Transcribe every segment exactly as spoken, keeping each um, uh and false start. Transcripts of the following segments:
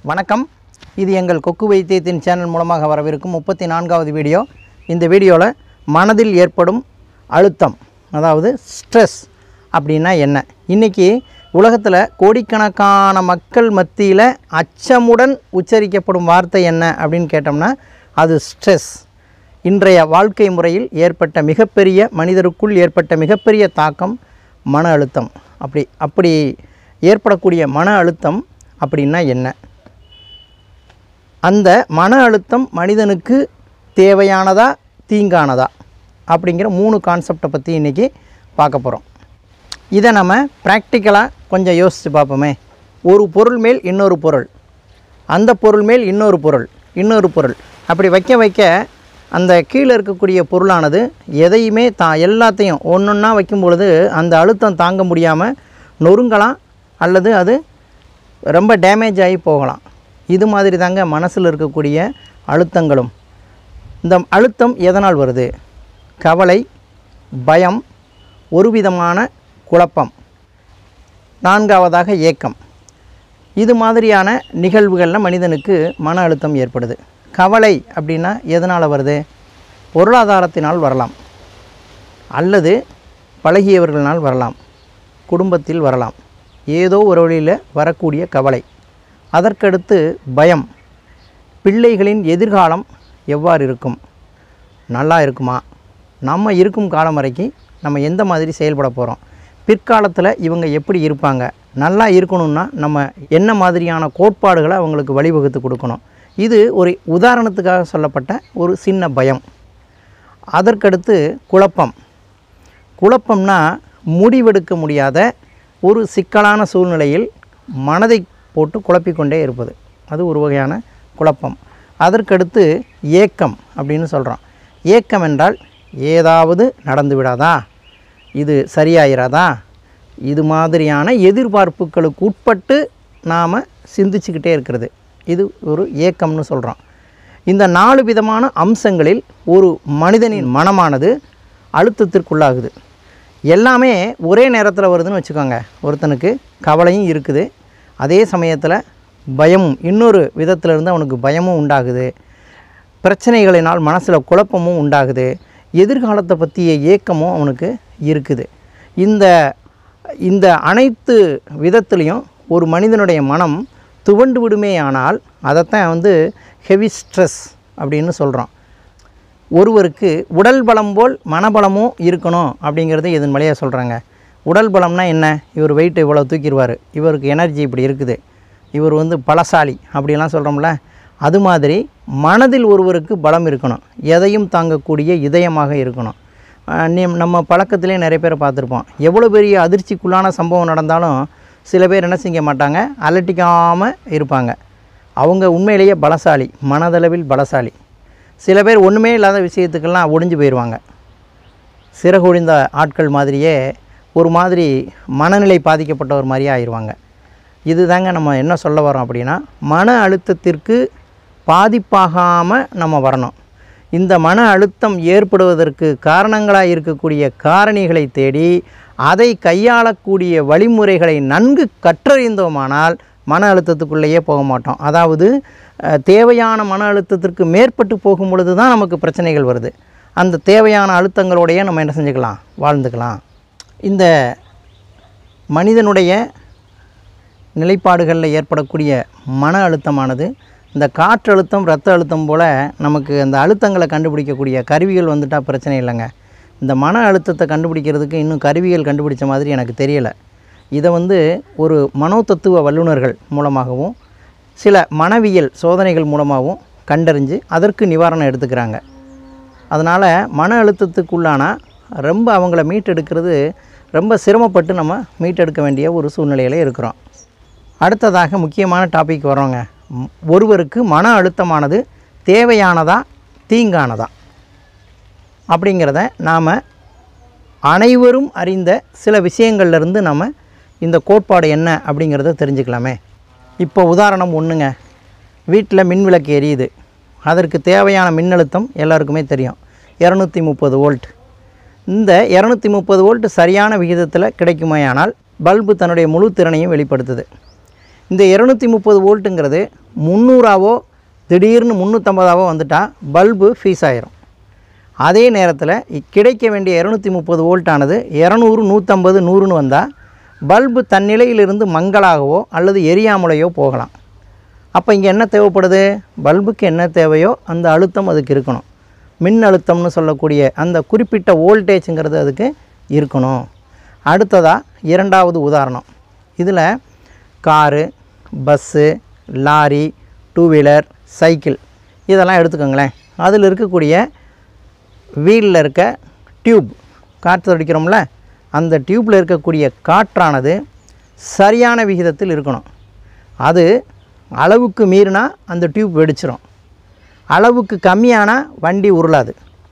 வணக்கம். இது எங்கள் கொக்கு வைத்தியத்தின் சேனல் மூலமாக வரவிருக்கும் முப்பத்தி நான்காவது வீடியோ. இந்த வீடியோவில் மனதில் ஏற்படும் அழுத்தம், அதாவது ஸ்ட்ரெஸ் அப்படின்னா என்ன? இன்றைக்கி உலகத்தில் கோடிக்கணக்கான மக்கள் மத்தியில் அச்சமுடன் உச்சரிக்கப்படும் வார்த்தை என்ன அப்படின்னு கேட்டோம்னா அது ஸ்ட்ரெஸ். இன்றைய வாழ்க்கை முறையில் ஏற்பட்ட மிகப்பெரிய மனிதருக்குள் ஏற்பட்ட மிகப்பெரிய தாக்கம் மன அழுத்தம். அப்படி அப்படி ஏற்படக்கூடிய மன அழுத்தம் அப்படின்னா என்ன? அந்த மன அழுத்தம் மனிதனுக்கு தேவையானதா தீங்கானதா அப்படிங்கிற மூணு கான்செப்டை பற்றி இன்றைக்கி பார்க்க போகிறோம். இதை நம்ம ப்ராக்டிக்கலாக கொஞ்சம் யோசித்து பார்ப்போமே. ஒரு பொருள் மேல் இன்னொரு பொருள், அந்த பொருள் மேல் இன்னொரு பொருள், இன்னொரு பொருள் அப்படி வைக்க வைக்க அந்த கீழே இருக்கக்கூடிய பொருளானது எதையுமே தா எல்லாத்தையும் ஒன்று ஒன்றா வைக்கும் பொழுது அந்த அழுத்தம் தாங்க முடியாமல் நொறுங்கலாம், அல்லது அது ரொம்ப டேமேஜ் ஆகி போகலாம். இது மாதிரி தாங்க மனசில் இருக்கக்கூடிய அழுத்தங்களும். இந்த அழுத்தம் எதனால் வருது? கவலை, பயம், ஒரு விதமான குழப்பம், நான்காவதாக ஏக்கம். இது மாதிரியான நிகழ்வுகளில் மனிதனுக்கு மன அழுத்தம் ஏற்படுது. கவலை அப்படின்னா எதனால் வருது? பொருளாதாரத்தினால் வரலாம், அல்லது பழகியவர்களால் வரலாம், குடும்பத்தில் வரலாம், ஏதோ ஒரு வழியில் வரக்கூடிய கவலை. அதற்கடுத்து பயம். பிள்ளைகளின் எதிர்காலம் எவ்வாறு இருக்கும்? நல்லா இருக்குமா? நம்ம இருக்கும் காலம் வரைக்கும் நம்ம எந்த மாதிரி செயல்பட போகிறோம்? பிற்காலத்தில் இவங்க எப்படி இருப்பாங்க? நல்லா இருக்கணும்னா நம்ம என்ன மாதிரியான கோட்பாடுகளை அவங்களுக்கு வழிவகுத்து கொடுக்கணும்? இது ஒரு உதாரணத்துக்காக சொல்லப்பட்ட ஒரு சின்ன பயம். அதற்கடுத்து குழப்பம். குழப்பம்னா முடிவெடுக்க முடியாத ஒரு சிக்கலான சூழ்நிலையில் மனதை போட்டு குழப்பிக்கொண்டே இருப்பது, அது ஒரு வகையான குழப்பம். அதற்கடுத்து ஏக்கம் அப்படின்னு சொல்கிறோம். ஏக்கம் என்றால் ஏதாவது நடந்து விடாதா, இது சரியாயிராதா, இது மாதிரியான எதிர்பார்ப்புகளுக்கு உட்பட்டு நாம் சிந்திச்சுக்கிட்டே இருக்கிறது, இது ஒரு ஏக்கம்னு சொல்கிறோம். இந்த நாலு விதமான அம்சங்களில் ஒரு மனிதனின் மனமானது அழுத்தத்திற்குள்ளாகுது. எல்லாமே ஒரே நேரத்தில் வருதுன்னு வச்சுக்கோங்க. ஒருத்தனுக்கு கவலையும் இருக்குது, அதே சமயத்தில் பயமும், இன்னொரு விதத்திலிருந்து அவனுக்கு பயமும் உண்டாகுது, பிரச்சனைகளினால் மனசில் குழப்பமும் உண்டாகுது, எதிர்காலத்தை பற்றிய ஏக்கமும் அவனுக்கு இருக்குது. இந்த இந்த அனைத்து விதத்துலேயும் ஒரு மனிதனுடைய மனம் துவண்டு விடுமே. ஆனால் அதைத்தான் வந்து ஹெவி ஸ்ட்ரெஸ் அப்படின்னு சொல்கிறோம். ஒருவருக்கு உடல் பலம் போல் மனபலமும் இருக்கணும் அப்படிங்கிறது இதன் வழியாக சொல்கிறாங்க. உடல் பலம்னா என்ன? இவர் வெயிட் இவ்வளோ தூக்கிடுவார், இவருக்கு எனர்ஜி இப்படி இருக்குது, இவர் வந்து பலசாலி அப்படிலாம் சொல்கிறோம்ல. அது மாதிரி மனதில் ஒருவருக்கு பலம் இருக்கணும், எதையும் தாங்கக்கூடிய இதயமாக இருக்கணும். நம்ம பழக்கத்திலே நிறைய பேரை பார்த்துருப்போம். எவ்வளோ பெரிய அதிர்ச்சிக்குள்ளான சம்பவம் நடந்தாலும் சில பேர் என்ன செய்ய மாட்டாங்க, அலட்டிக்காமல் இருப்பாங்க. அவங்க உண்மையிலேயே பலசாலி, மனதளவில் பலசாலி. சில பேர் ஒன்றுமே இல்லாத விஷயத்துக்கெல்லாம் ஒடிஞ்சு போயிடுவாங்க. சிறகுழிந்த ஆட்கள் மாதிரியே ஒரு மாதிரி மனநிலை பாதிக்கப்பட்ட ஒரு மாதிரியே ஆயிடுவாங்க. இது தாங்க நம்ம என்ன சொல்ல வரோம் அப்படின்னா, மன அழுத்தத்திற்கு பாதிப்பாகாமல் நம்ம வரணும். இந்த மன அழுத்தம் ஏற்படுவதற்கு காரணங்களாக இருக்கக்கூடிய காரணிகளை தேடி அதை கையாளக்கூடிய வழிமுறைகளை நன்கு கற்றறிந்தோமானால் மன அழுத்தத்துக்குள்ளேயே போக மாட்டோம். அதாவது தேவையான மன அழுத்தத்திற்கு மேற்பட்டு போகும் பொழுது தான் நமக்கு பிரச்சனைகள் வருது. அந்த தேவையான அழுத்தங்களோடையே நம்ம என்ன செஞ்சுக்கலாம், வாழ்ந்துக்கலாம். இந்த மனிதனுடைய நிலைப்பாடுகளில் ஏற்படக்கூடிய மன அழுத்தமானது இந்த காற்றழுத்தம், இரத்த அழுத்தம் போல் நமக்கு அந்த அழுத்தங்களை கண்டுபிடிக்கக்கூடிய கருவிகள் வந்துட்டால் பிரச்சனை இல்லைங்க. இந்த மன அழுத்தத்தை கண்டுபிடிக்கிறதுக்கு இன்னும் கருவிகள் கண்டுபிடிச்ச மாதிரி எனக்கு தெரியலை. இதை வந்து ஒரு மனோதத்துவ வல்லுநர்கள் மூலமாகவும் சில மனவியல் சோதனைகள் மூலமாகவும் கண்டறிஞ்சு அதற்கு நிவாரணம் எடுத்துக்கிறாங்க. அதனால் மன அழுத்தத்துக்குள்ளான ரொம்ப அவங்கள மீட்டெடுக்கிறது ரொம்ப சிரமப்பட்டு நம்ம மீட்டெடுக்க வேண்டிய ஒரு சூழ்நிலையில் இருக்கிறோம். அடுத்ததாக முக்கியமான டாபிக் வரோங்க. ஒருவருக்கு மன அழுத்தமானது தேவையானதா தீங்கானதா அப்படிங்கிறத நாம் அனைவரும் அறிந்த சில விஷயங்கள்லேருந்து நம்ம இந்த கோட்பாடு என்ன அப்படிங்கிறத தெரிஞ்சுக்கலாமே. இப்போ உதாரணம் ஒன்றுங்க. வீட்டில் மின் விளக்கு எரியுது, அதற்கு தேவையான மின்னழுத்தம் எல்லாருக்குமே தெரியும், இரநூத்தி முப்பது வோல்ட். இந்த இரநூத்தி முப்பது வோல்ட் சரியான விகிதத்தில் கிடைக்குமையானால் பல்பு தன்னுடைய முழு திறனையும் வெளிப்படுத்துது. இந்த இருநூற்றி முப்பது வோல்ட்டுங்கிறது முந்நூறாவோ திடீர்னு முந்நூற்றம்பதாவோ வந்துட்டால் பல்பு ஃபீஸ் ஆயிரும். அதே நேரத்தில் கிடைக்க வேண்டிய இரநூத்தி முப்பது வோல்ட்டானது இரநூறு நூற்றம்பது நூறுன்னு வந்தால் பல்பு தன்னிலையிலிருந்து மங்கலாகவோ அல்லது எரியாமலையோ போகலாம். அப்போ இங்கே என்ன தேவைப்படுது? பல்புக்கு என்ன தேவையோ அந்த அழுத்தம் அதுக்கு இருக்கணும். மின் அழுத்தம்னு சொல்லக்கூடிய அந்த குறிப்பிட்ட வோல்டேஜுங்கிறது அதுக்கு இருக்கணும். அடுத்ததாக இரண்டாவது உதாரணம். இதில் car, bus, lorry, two wheeler, cycle இதெல்லாம் எடுத்துக்கோங்களேன். அதில் இருக்கக்கூடிய வீலில் இருக்க டியூப், காற்று அடிக்கிறோம்ல, அந்த டியூப்பில் இருக்கக்கூடிய காற்றானது சரியான விகிதத்தில் இருக்கணும். அது அளவுக்கு மீறினா அந்த டியூப் வெடிச்சிடும். அளவுக்கு கம்மியானால் வண்டி உருளாது.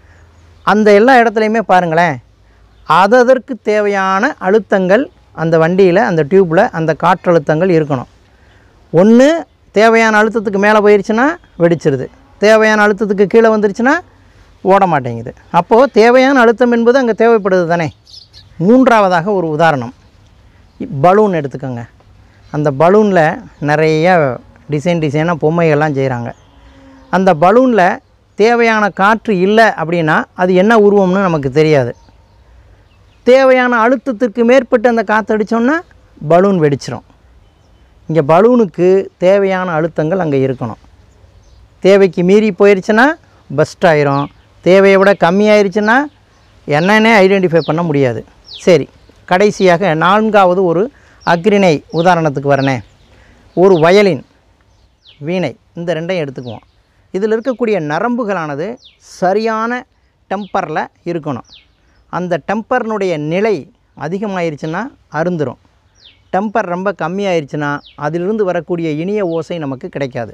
அந்த எல்லா இடத்துலையுமே பாருங்களேன், அதற்கு தேவையான அழுத்தங்கள் அந்த வண்டியில் அந்த டியூப்பில் அந்த காற்றழுத்தங்கள் இருக்கணும். ஒன்று தேவையான அழுத்தத்துக்கு மேலே போயிடுச்சுன்னா வெடிச்சிருது, தேவையான அழுத்தத்துக்கு கீழே வந்துருச்சுன்னா ஓட மாட்டேங்குது. அப்போது தேவையான அழுத்தம் என்பது அங்கே தேவைப்படுது தானே. மூன்றாவதாக ஒரு உதாரணம், பலூன் எடுத்துக்கோங்க. அந்த பலூனில் நிறைய டிசைன் டிசைனாக பொம்மைகள்லாம் செய்கிறாங்க. அந்த பலூனில் தேவையான காற்று இல்லை அப்படின்னா அது என்ன உருவம்னு நமக்கு தெரியாது. தேவையான அழுத்தத்துக்கு மேற்பட்டு அந்த காற்று அடித்தோன்னா பலூன் வெடிச்சிடும். இங்கே பலூனுக்கு தேவையான அழுத்தங்கள் அங்கே இருக்கணும். தேவைக்கு மீறி போயிடுச்சுன்னா பஸ்ட் ஆயிரும். தேவையை விட கம்மியாயிருச்சுன்னா என்னன்னே ஐடென்டிஃபை பண்ண முடியாது. சரி, கடைசியாக நான்காவது ஒரு அக்ரிணை உதாரணத்துக்கு வரனே. ஒரு வயலின், வீணை, இந்த ரெண்டையும் எடுத்துக்குவோம். இதில் இருக்கக்கூடிய நரம்புகளானது சரியான டெம்பரில் இருக்கணும். அந்த டெம்பர்னுடைய நிலை அதிகமாகிருச்சுன்னா அருந்துரும். டெம்பர் ரொம்ப கம்மியாயிருச்சுன்னா அதிலிருந்து வரக்கூடிய இனிய ஓசை நமக்கு கிடைக்காது.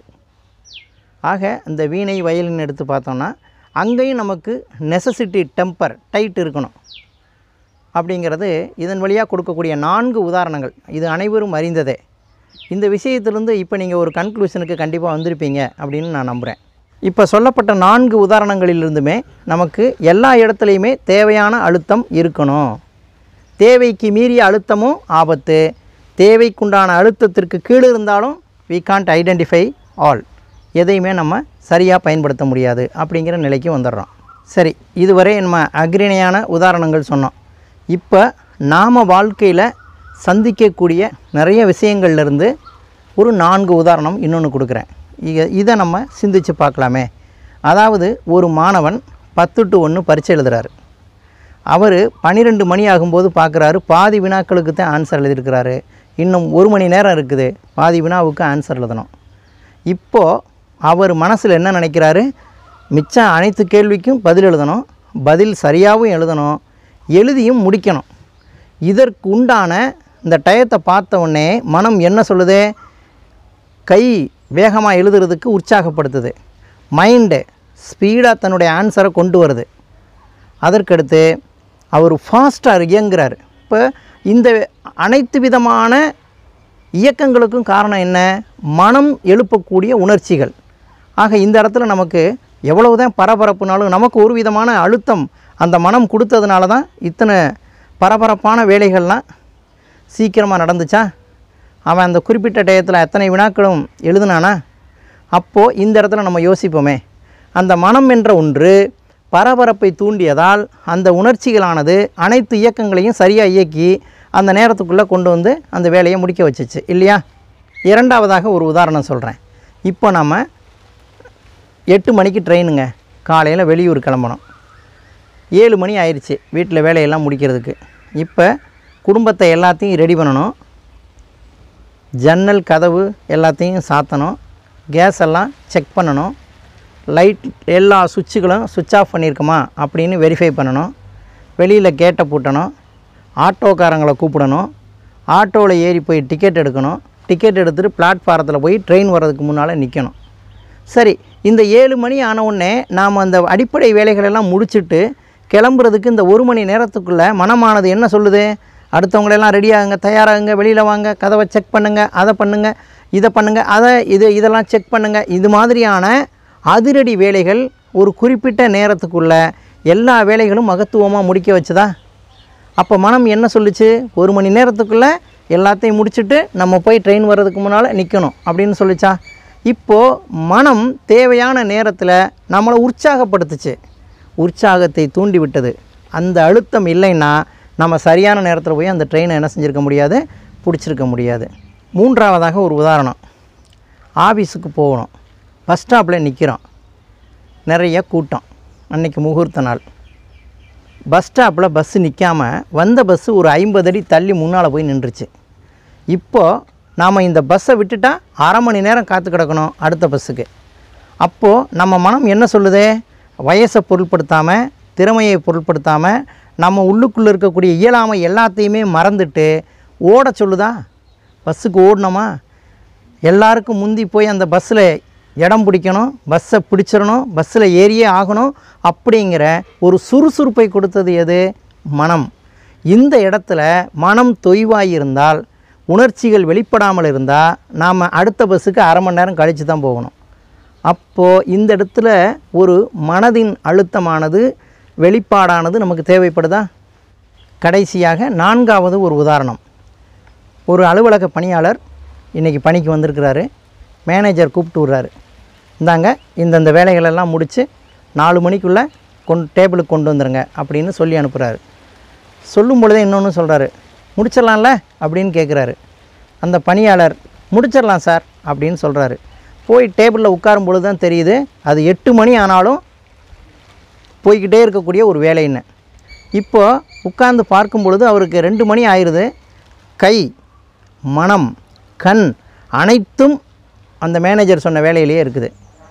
ஆக இந்த வீணை, வயலின் எடுத்து பார்த்தோன்னா அங்கேயும் நமக்கு நெசசிட்டி டெம்பர் டைட் இருக்கணும். அப்படிங்கிறது இதன் வழியாக கொடுக்கக்கூடிய நான்கு உதாரணங்கள். இது அனைவரும் அறிந்ததே. இந்த விஷயத்திலிருந்து இப்போ நீங்கள் ஒரு கன்க்ளூஷனுக்கு கண்டிப்பாக வந்திருப்பீங்க அப்படின்னு நான் நம்புகிறேன். இப்போ சொல்லப்பட்ட நான்கு உதாரணங்களிலிருந்துமே நமக்கு எல்லா இடத்துலையுமே தேவையான அழுத்தம் இருக்கணும். தேவைக்கு மீறிய அழுத்தமும் ஆபத்து. தேவைக்குண்டான அழுத்தத்திற்கு கீழே இருந்தாலும் we can't identify all, எதையுமே நம்ம சரியாக பயன்படுத்த முடியாது அப்படிங்கிற நிலைக்கு வந்துடுறோம். சரி, இதுவரை நம்ம அக்ரிணையான உதாரணங்கள் சொன்னோம். இப்போ நாம் வாழ்க்கையில் சந்திக்கக்கூடிய நிறைய விஷயங்கள்லேருந்து ஒரு நான்கு உதாரணம் இன்னொன்று கொடுக்குறேன். இதை இதை நம்ம சிந்தித்து பார்க்கலாமே. அதாவது ஒரு மாணவன் பத்து டு ஒன்று பரீட்சை எழுதுகிறாரு. அவர் பன்னிரெண்டு மணி ஆகும்போது பார்க்குறாரு, பாதி வினாக்களுக்கு தான் ஆன்சர் எழுதியிருக்கிறாரு. இன்னும் ஒரு மணி நேரம் இருக்குது, பாதி வினாவுக்கு ஆன்சர் எழுதணும். இப்போது அவர் மனசில் என்ன நினைக்கிறாரு? மிச்சம் அனைத்து கேள்விக்கும் பதில் எழுதணும், பதில் சரியாகவும் எழுதணும், எழுதியும் முடிக்கணும். இதற்கு உண்டான இந்த டயத்தை பார்த்த உடனே மனம் என்ன சொல்லுது? கை வேகமாக எழுதுறதுக்கு உற்சாகப்படுத்துது. மைண்டு ஸ்பீடாக தன்னுடைய ஆன்சரை கொண்டு வருது. அதற்கடுத்து அவர் ஃபாஸ்ட்டாக இயங்குறார். இப்போ இந்த அனைத்து விதமான இயக்கங்களுக்கும் காரணம் என்ன? மனம் எழுப்பக்கூடிய உணர்ச்சிகள். ஆக இந்த இடத்துல நமக்கு எவ்வளவு தான் பரபரப்புனாலும் நமக்கு ஒரு விதமான அழுத்தம் அந்த மனம் கொடுத்ததுனால தான் இத்தனை பரபரப்பான வேலைகள்லாம் சீக்கிரமாக நடந்துச்சா? அவன் அந்த குறிப்பிட்ட டயத்தில் எத்தனை வினாக்களும் எழுதுனானா? அப்போது இந்த இடத்துல நம்ம யோசிப்போமே, அந்த மனம் என்ற ஒன்று பரபரப்பை தூண்டியதால் அந்த உணர்ச்சிகளானது அனைத்து இயக்கங்களையும் சரியாக இயக்கி அந்த நேரத்துக்குள்ளே கொண்டு வந்து அந்த வேலையை முடிக்க வச்சிச்சு இல்லையா? இரண்டாவதாக ஒரு உதாரணம் சொல்கிறேன். இப்போ நம்ம எட்டு மணிக்கு ட்ரெயினுங்க, காலையில் வெளியூர் கிளம்பணும். ஏழு மணி ஆயிடுச்சு வீட்டில் வேலையெல்லாம் முடிக்கிறதுக்கு. இப்போ குடும்பத்தை எல்லாத்தையும் ரெடி பண்ணணும், ஜன்னல் கதவு எல்லாத்தையும் சாத்தணும், கேஸ் எல்லாம் செக் பண்ணணும், லைட் எல்லா சுவிட்சுகளும் சுவிட்ச் ஆஃப் பண்ணியிருக்குமா அப்படின்னு வெரிஃபை பண்ணணும், வெளியில் கேட்டை பூட்டணும், ஆட்டோக்காரங்களை கூப்பிடணும், ஆட்டோவில் ஏறி போய் டிக்கெட் எடுக்கணும், டிக்கெட் எடுத்துகிட்டு பிளாட்ஃபாரத்தில் போய் ட்ரெயின் வர்றதுக்கு முன்னால் நிற்கணும். சரி, இந்த ஏழு மணி ஆனவுடனே நாம் அந்த அடிப்படை வேலைகளெல்லாம் முடிச்சுட்டு கிளம்புறதுக்கு இந்த ஒரு மணி நேரத்துக்குள்ளே மனமானது என்ன சொல்லுது? அடுத்தவங்களெல்லாம் ரெடியாகுங்க, தயாராகுங்க, வெளியில் வாங்க, கதவை செக் பண்ணுங்கள், அதை பண்ணுங்கள், இதை பண்ணுங்கள், அதை இது இதெல்லாம் செக் பண்ணுங்கள். இது மாதிரியான அதிரடி வேலைகள் ஒரு குறிப்பிட்ட நேரத்துக்குள்ளே எல்லா வேலைகளும் மகத்துவமாக முடிக்க வச்சுதா? அப்போ மனம் என்ன சொல்லுச்சு? ஒரு மணி நேரத்துக்குள்ளே எல்லாத்தையும் முடிச்சுட்டு நம்ம போய் ட்ரெயின் வர்றதுக்கு முன்னால் நிற்கணும் அப்படின்னு சொல்லிச்சா? இப்போது மனம் தேவையான நேரத்தில் நம்மளை உற்சாகப்படுத்துச்சு, உற்சாகத்தை தூண்டி விட்டது. அந்த அழுத்தம் இல்லைன்னா நம்ம சரியான நேரத்தில் போய் அந்த ட்ரெயினை என்ன செஞ்சுருக்க முடியாது, பிடிச்சிருக்க முடியாது. மூன்றாவதாக ஒரு உதாரணம், ஆஃபீஸுக்கு போகணும், பஸ் ஸ்டாப்பில் நிற்கிறோம், நிறைய கூட்டம், அன்றைக்கி முகூர்த்த நாள். பஸ் ஸ்டாப்பில் பஸ்ஸு நிற்காமல் வந்த பஸ்ஸு ஒரு ஐம்பது அடி தள்ளி முன்னால் போய் நின்றுச்சு. இப்போது நாம் இந்த பஸ்ஸை விட்டுட்டா அரை மணி நேரம் காத்து கிடக்கணும் அடுத்த பஸ்ஸுக்கு. அப்போது நம்ம மனம் என்ன சொல்லுது, வயசை பொருட்படுத்தாமல், திறமையை பொருட்படுத்தாமல், நம்ம உள்ளுக்குள்ளே இருக்கக்கூடிய இயலாமை எல்லாத்தையுமே மறந்துட்டு ஓட சொல்லுதா. பஸ்ஸுக்கு ஓடணுமா, எல்லாருக்கும் முந்தி போய் அந்த பஸ்ஸில் இடம் பிடிக்கணும், பஸ்ஸை பிடிச்சிடணும், பஸ்ஸில் ஏறியே ஆகணும் அப்படிங்கிற ஒரு சுறுசுறுப்பை கொடுத்தது எது, மனம். இந்த இடத்துல மனம் தொய்வாயிருந்தால், உணர்ச்சிகள் வெளிப்படாமல் இருந்தால் நாம் அடுத்த பஸ்ஸுக்கு அரை மணி நேரம் கழித்து தான் போகணும். அப்போது இந்த இடத்துல ஒரு மனதின் அழுத்தமானது வெளிப்பாடானது நமக்கு தேவைப்படுதா. கடைசியாக நான்காவது ஒரு உதாரணம், ஒரு அலுவலக பணியாளர் இன்றைக்கி பணிக்கு வந்திருக்கிறாரு. மேனேஜர் கூப்பிட்டு விட்றாரு, இந்தாங்க இந்தந்த வேலைகளெல்லாம் முடித்து நாலு மணிக்குள்ளே கொண்டு டேபிளுக்கு கொண்டு வந்துடுங்க அப்படின்னு சொல்லி அனுப்புகிறாரு. சொல்லும் பொழுதே இன்னொன்று சொல்கிறாரு, முடிச்சிடலாம்ல அப்படின்னு கேட்குறாரு. அந்த பணியாளர் முடிச்சிடலாம் சார் அப்படின்னு சொல்கிறாரு. போய் டேபிளில் உட்காரும் பொழுது தான் தெரியுது அது எட்டு மணி ஆனாலும் போய்கிட்டே இருக்கக்கூடிய ஒரு வேலைன்னு. இப்போது உட்கார்ந்து பார்க்கும் பொழுது அவருக்கு ரெண்டு மணி ஆயிடுது. கை, மனம், கண் அனைத்தும் அந்த மேனேஜர் சொன்ன வேலையிலேயே இருக்குது.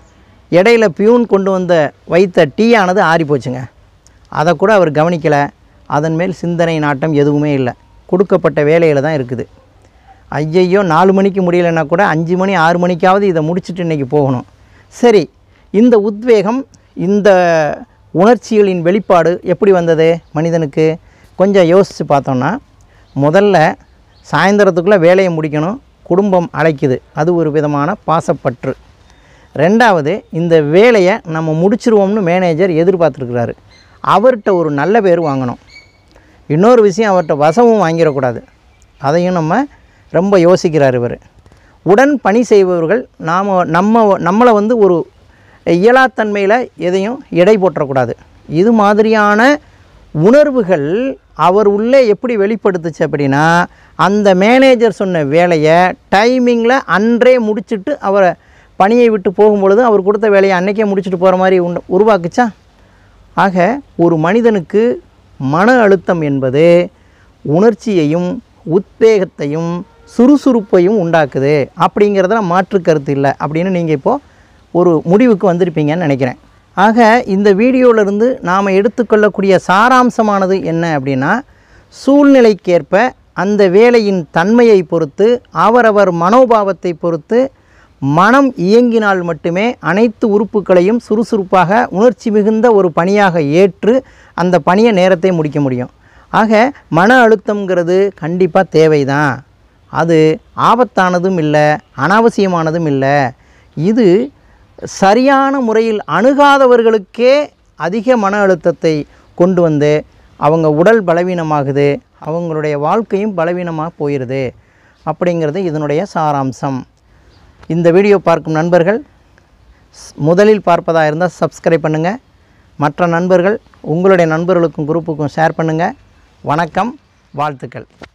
இடையில பியூன் கொண்டு வந்த வைத்த டீயானது ஆறி போச்சுங்க. அதை கூட அவர் கவனிக்கலை. அதன் மேல் சிந்தனை நாட்டம் எதுவுமே இல்லை, கொடுக்கப்பட்ட வேலையில் தான் இருக்குது. ஐயையோ நாலு மணிக்கு முடியலைன்னா கூட அஞ்சு மணி ஆறு மணிக்காவது இதை முடிச்சுட்டு இன்றைக்கி போகணும். சரி, இந்த உத்வேகம், இந்த உணர்ச்சிகளின் வெளிப்பாடு எப்படி வந்தது மனிதனுக்கு கொஞ்சம் யோசித்து பார்த்தோம்னா, முதல்ல சாயந்தரத்துக்குள்ளே வேலையை முடிக்கணும், குடும்பம் அழைக்குது, அது ஒரு விதமான பாசப்பற்று. ரெண்டாவது, இந்த வேலையை நம்ம முடிச்சிருவோம்னு மேனேஜர் எதிர்பார்த்துருக்கிறாரு, அவர்கிட்ட ஒரு நல்ல பேர் வாங்கணும். இன்னொரு விஷயம், அவர்கிட்ட வசமும் வாங்கிடக்கூடாது, அதையும் நம்ம ரொம்ப யோசிக்கிறார் இவர். உடன் பணி செய்பவர்கள் நாம் நம்ம நம்மளை வந்து ஒரு இயலாத்தன்மையில் எதையும் எடை போற்றக்கூடாது. இது மாதிரியான உணர்வுகள் அவர் உள்ளே எப்படி வெளிப்படுத்துச்சு அப்படின்னா, அந்த மேனேஜர் சொன்ன வேலையை டைமிங்கில் அன்றே முடிச்சுட்டு அவரை பணியை விட்டு போகும்பொழுது அவர் கொடுத்த வேலையை அன்றைக்கே முடிச்சுட்டு போகிற மாதிரி உண்டு உருவாக்குச்சா. ஆக ஒரு மனிதனுக்கு மன அழுத்தம் என்பது உணர்ச்சியையும் உத்வேகத்தையும் சுறுசுறுப்பையும் உண்டாக்குது அப்படிங்கிறதுல மாற்று கருத்து இல்லை அப்படின்னு நீங்கள் இப்போது ஒரு முடிவுக்கு வந்திருப்பீங்கன்னு நினைக்கிறேன். ஆக இந்த வீடியோவிலிருந்து நாம் எடுத்துக்கொள்ளக்கூடிய சாராம்சமானது என்ன அப்படின்னா, சூழ்நிலைக்கேற்ப அந்த வேலையின் தன்மையை பொறுத்து, அவரவர் மனோபாவத்தை பொறுத்து மனம் இயங்கினால் மட்டுமே அனைத்து உறுப்புகளையும் சுறுசுறுப்பாக உணர்ச்சி மிகுந்த ஒரு பணியாக ஏற்று அந்த பணியை நேரத்தை முடிக்க முடியும். ஆக மன அழுத்தங்கிறது கண்டிப்பாக தேவைதான். அது ஆபத்தானதும் இல்லை, அனாவசியமானதும் இல்லை. இது சரியான முறையில் அணுகாதவர்களுக்கே அதிக மன அழுத்தத்தை கொண்டு வந்து அவங்க உடல் பலவீனமாகுது, அவங்களுடைய வாழ்க்கையும் பலவீனமாக போயிடுது அப்படிங்கிறது இதனுடைய சாராம்சம். இந்த வீடியோ பார்க்கும் நண்பர்கள் முதலில் பார்ப்பதாக இருந்தால் சப்ஸ்கிரைப் பண்ணுங்கள். மற்ற நண்பர்கள் உங்களுடைய நண்பர்களுக்கும் குரூப்புக்கும் ஷேர் பண்ணுங்கள். வணக்கம், வாழ்த்துக்கள்.